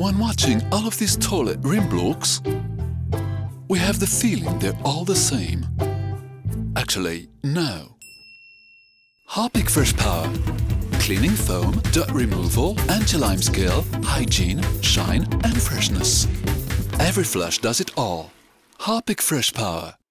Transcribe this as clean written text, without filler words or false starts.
When watching all of these toilet rim blocks, we have the feeling they're all the same. Actually, no. Harpic Fresh Power. Cleaning foam, dirt removal, anti-lime scale, hygiene, shine and freshness. Every flush does it all. Harpic Fresh Power.